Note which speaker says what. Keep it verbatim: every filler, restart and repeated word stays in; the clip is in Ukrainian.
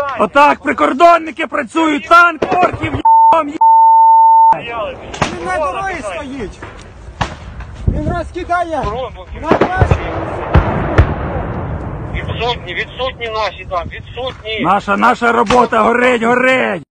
Speaker 1: Отак прикордонники працюють, танк, орків, єбом,
Speaker 2: Він на дорозі стоїть. Він розкидає. На трасі.
Speaker 3: Відсутні, відсутні наші там, відсутні.
Speaker 1: Наша, наша робота горить, горить.